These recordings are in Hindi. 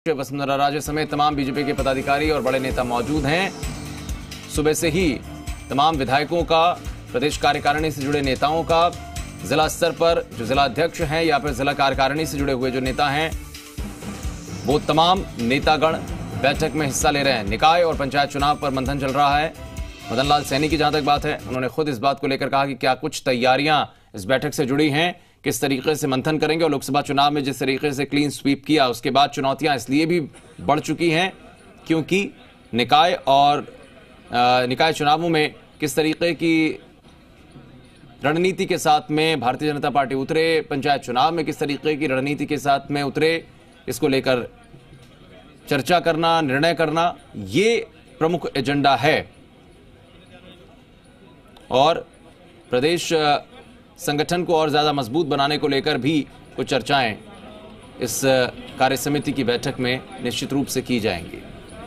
वसुंधरा राजे समेत तमाम बीजेपी के पदाधिकारी और बड़े नेता मौजूद हैं। सुबह से ही तमाम विधायकों का, प्रदेश कार्यकारिणी से जुड़े नेताओं का, जिला स्तर पर जो जिला अध्यक्ष हैं या फिर जिला कार्यकारिणी से जुड़े हुए जो नेता हैं, वो तमाम नेतागण बैठक में हिस्सा ले रहे हैं। निकाय और पंचायत चुनाव पर मंथन चल रहा है। मदन लाल सैनी की जहां तक बात है, उन्होंने खुद इस बात को लेकर कहा कि क्या कुछ तैयारियां इस बैठक से जुड़ी हैं, किस तरीके से मंथन करेंगे। और लोकसभा चुनाव में जिस तरीके से क्लीन स्वीप किया, उसके बाद चुनौतियां इसलिए भी बढ़ चुकी हैं क्योंकि निकाय और निकाय चुनावों में किस तरीके की रणनीति के साथ में भारतीय जनता पार्टी उतरे, पंचायत चुनाव में किस तरीके की रणनीति के साथ में उतरे, इसको लेकर चर्चा करना, निर्णय करना, ये प्रमुख एजेंडा है। और प्रदेश संगठन को और ज्यादा मजबूत बनाने को लेकर भी कुछ चर्चाएं इस कार्य समिति की बैठक में निश्चित रूप से की जाएंगी।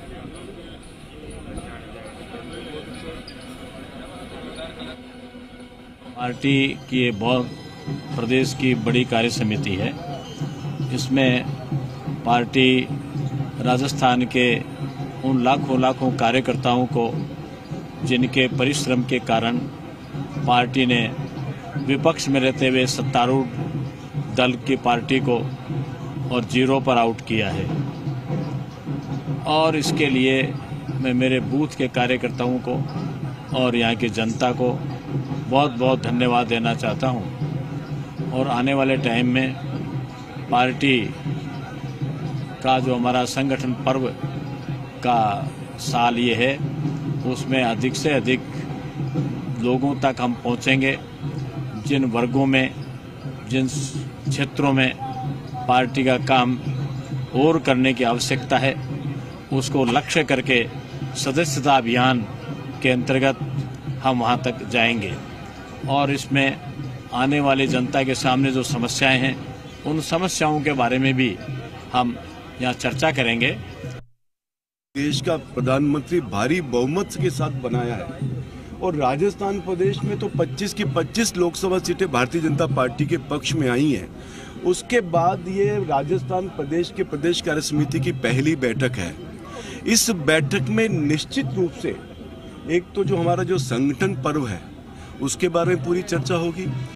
पार्टी की ये बहुत प्रदेश की बड़ी कार्य समिति है। इसमें पार्टी राजस्थान के उन लाखों कार्यकर्ताओं को, जिनके परिश्रम के कारण पार्टी ने विपक्ष में रहते हुए सत्तारूढ़ दल की पार्टी को और जीरो पर आउट किया है। और इसके लिए मैं मेरे बूथ के कार्यकर्ताओं को और यहाँ की जनता को बहुत बहुत धन्यवाद देना चाहता हूँ। और आने वाले टाइम में पार्टी का जो हमारा संगठन पर्व का साल ये है, उसमें अधिक से अधिक लोगों तक हम पहुँचेंगे। जिन वर्गों में, जिन क्षेत्रों में पार्टी का काम और करने की आवश्यकता है, उसको लक्ष्य करके सदस्यता अभियान के अंतर्गत हम वहां तक जाएंगे। और इसमें आने वाली जनता के सामने जो समस्याएं हैं, उन समस्याओं के बारे में भी हम यहाँ चर्चा करेंगे। देश का प्रधानमंत्री भारी बहुमत के साथ बनाया है और राजस्थान प्रदेश में तो 25 की 25 लोकसभा सीटें भारतीय जनता पार्टी के पक्ष में आई हैं। उसके बाद ये राजस्थान प्रदेश के प्रदेश कार्य समिति की पहली बैठक है। इस बैठक में निश्चित रूप से एक तो जो हमारा जो संगठन पर्व है, उसके बारे में पूरी चर्चा होगी।